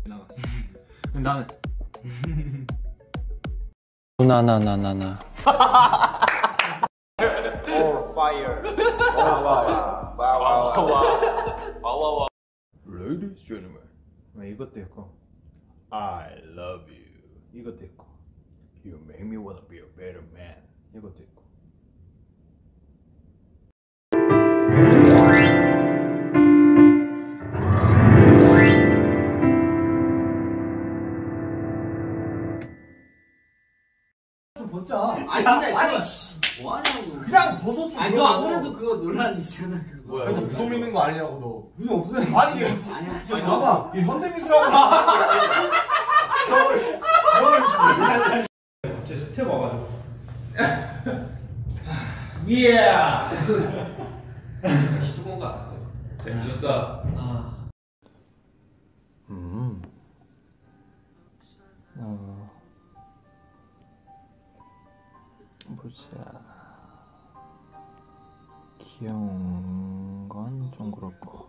나갔어. 나는 나나나나나. All fire. 와와와. Ladies and gentlemen. 이것도 있고 I love you. 이것도 있고 You make me wanna be a better man. 이것도 있고. 벗자. 아니 근데 아니 뭐 하냐고. 그냥 벗어 좀. 아니 너 안 그래도 그거 논란 있잖아 그거. 뭐야? 그래서 무속 믿는 거 아니냐고 너. 무슨 없어. 아니 아니 봐봐. 이 현대미술하고. 제 스텝 와가지고. 예. 시도건 거 알았어요. 재밌었어. 보자. 귀여운 건 좀 그렇고.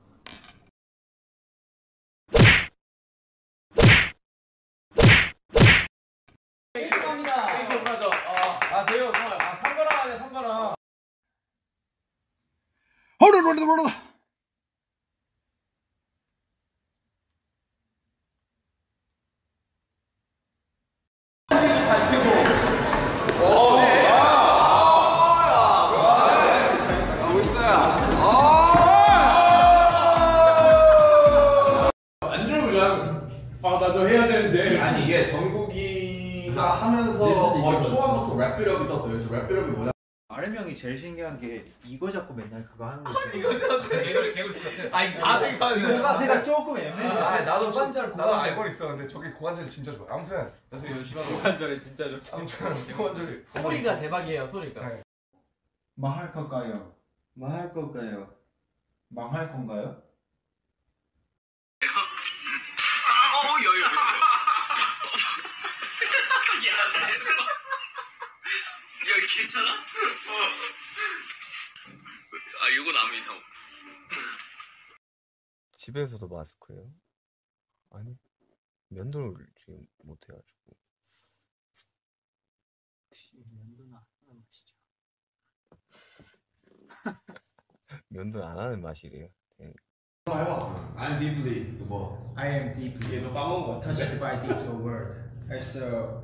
나도 해야 되는데. 아니 이게 정국이가 하면서 거의 초반부터 랩비럽이 떴어요. 그래서 랩비럽이 뭐냐? 아름 형이 제일 신기한 게 이거 잡고 맨날 그거 하는 거. 아니 자세가 조금 애매해. 나도 알고 있어. 근데 저게 고관절이 진짜 좋아. 아무튼 나도 이거 싫어하고. 고관절이 진짜 좋다. 아무튼 고관절이. 소리가 대박이에요 소리가. 네. 망할 걸까요? 망할 걸까요? 망할 건가요? 여기 괜찮아? 이거 남은 이상. 집에서도 마스크예요? 아니 면도를 지금 못 해가지고. 혹시 면도나 하는 맛이죠? 면도 안 하는 맛이래요. I'm deeply 뭐? I am deeply 얘도 까먹은 거 같아. touched by this word. 그래서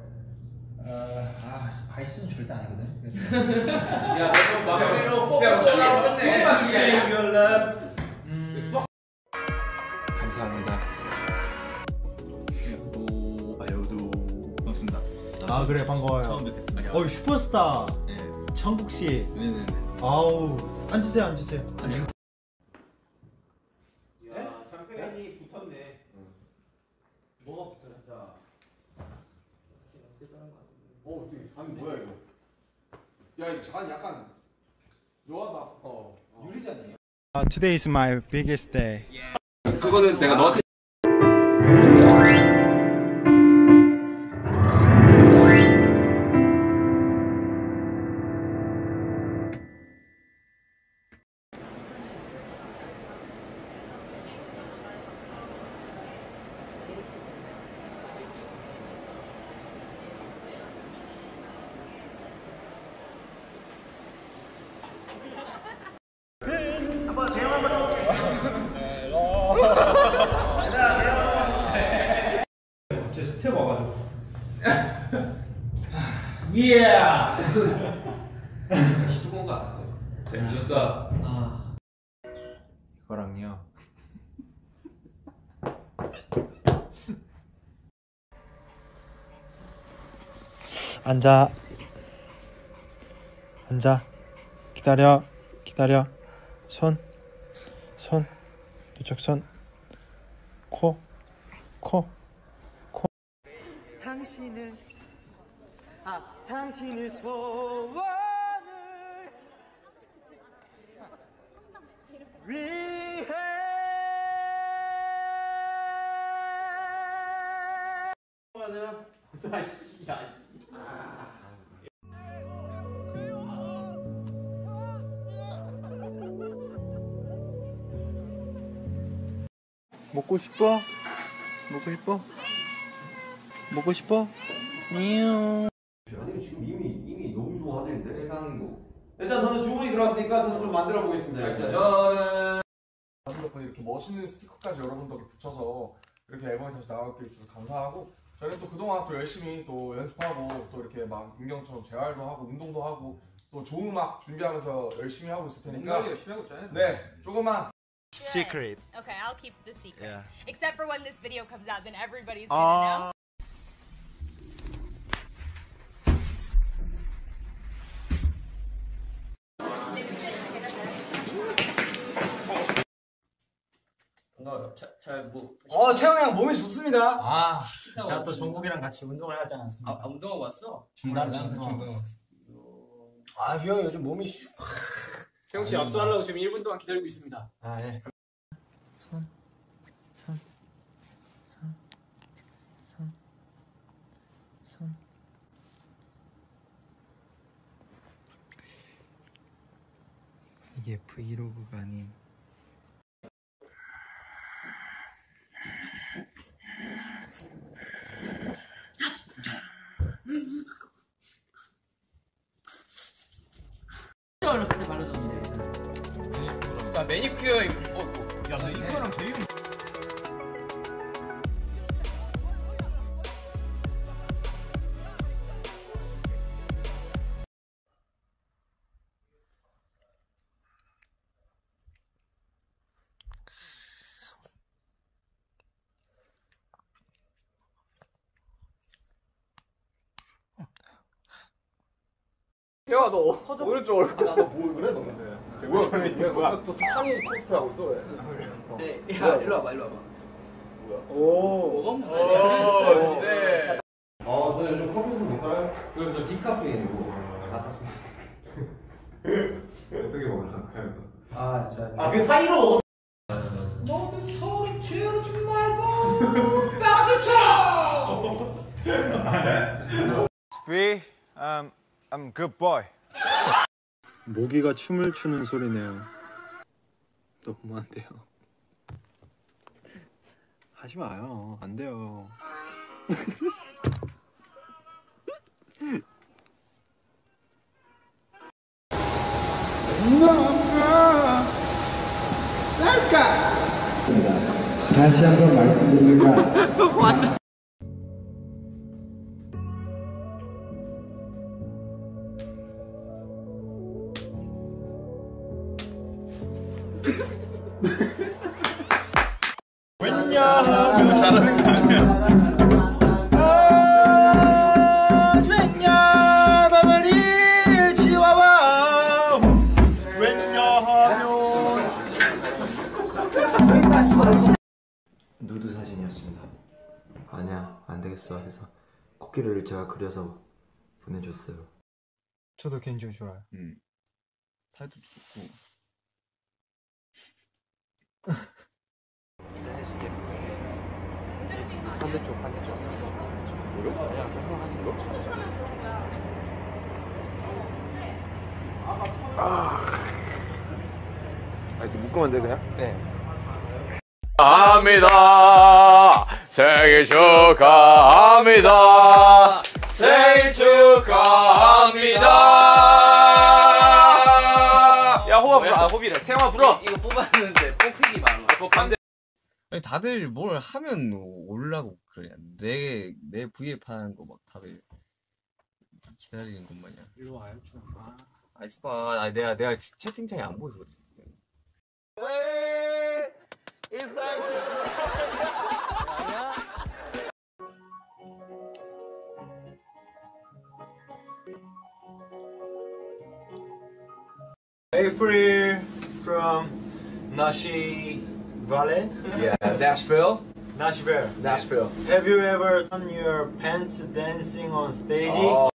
바이스는 절대 아니거든. 야, 너 마무리로 포커스를 끝내. Give your love. 감사합니다. 여우도 반갑습니다. 아 그래 반가워요. 처음 뵙겠습니다. 슈퍼스타. 네. 천국 씨. 네네네. 아우 앉으세요 앉으세요. 야 장편이 붙었네. 뭐가 붙어요? 자. 아니 뭐야 이거? 야 이거 잔 약간 묘하다. 유리잔이에요? Today is my biggest day. 그거는 내가 너한테. 제 스텝 와가지고. 예. 시도건 거 알았어요. 재밌었어. 이거랑요. 앉아. 기다려. 손. 이쪽 손. 코. 당신을 소원을 위해. 먹고 싶어? 먹고 싶어? 먹고 싶어? 니용. 아니 지금 이미 너무 좋아하시는데 해상도. 일단 저는 주문이 들어왔으니까 저는 좀 만들어 보겠습니다. 저는 이렇게 멋있는 스티커까지 여러분 덕에 붙여서 이렇게 앨범이 다시 나오게 있어서 감사하고, 저희는 또 그동안 또 열심히 또 연습하고 또 이렇게 막 민경처럼 재활도 하고 운동도 하고 또 좋은 음악 준비하면서 열심히 하고 있을 테니까 열심히 하고 있잖아요. 네, 조금만. Secret. Okay, I'll keep the secret. Yeah. Except for when this video comes out, then everybody's gonna know. 채영이 형 몸이 좋습니다. 아, 제가 또 종국이랑 같이 운동을 하지 않았습니까? 운동하고 왔어? 중단을 운동하고 왔어. 아, 형 요즘 몸이 채영 씨 압수하려고 지금 1분 동안 기다리고 있습니다. 아, 예. 손. 이게 브이로그가 아닌. 어렸을 때 발라줬는데. 자, 매니큐어 야, 나 이거랑 제이 야, 너 오른쪽 얼굴. 너 뭐 그래 너 근데? 뭐야? 저 탄이 코스프레 하고 있어 왜? 네, 야, 일로 와봐. 오. 뭐가 네. 저는 요즘 커피 못 사요. 그래서 저 디카페인으로 다 샀습니다. 어떻게 먹을까요? 아, 진짜. 그 사이로. 모두 소리 지르지 말고 박수 쳐! I'm good boy. 모기가 춤을 추는 소리네요. 너무한데요. 하지 마요. 안 돼요. 다시 한번 말씀드립니다. 왜냐하면 잘하는 거 아니야? 왜냐하면 지와와 왜냐하면 누드 사진이었습니다. 아니야 안 되겠어 해서 코끼리를 제가 그려서 보내줬어요. 저도 개인적으로 좋아요. 타이틀도 좋고. 반대쪽 아니야 그냥 하는 거? 이렇게 묶으면 돼 그냥? 네. 합니다. 생일 축하합니다. 생일 축하합니다. 야 호비래. 태영아 불어. 이거 뽑았는데 뽑히기 많아. 반대. 아니, 다들 뭘 하면 올라고 그래. 내 V앱 하는 거 막 다들 기다리는 것 마냥. 일로 와요 좀. 아니 봐. 내가 채팅창에 안 보여서 그래. April from Nashi Valley. Yeah, Nashville. Nashville. Have you ever done your pants dancing on stage? 어.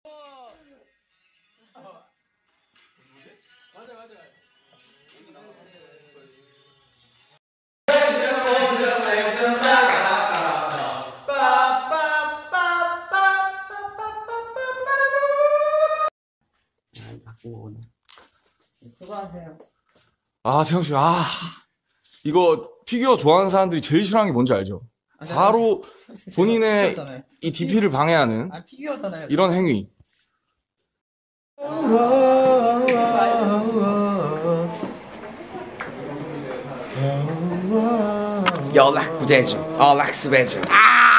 수고하세요. 아, 태영 씨, 이거 피규어 좋아하는 사람들이 제일 싫어하는 게 뭔지 알죠? 바로 본인의 이 DP를 방해하는 피규어잖아요. 이런 행위. 연락 부대중, 연락 수배중. 아!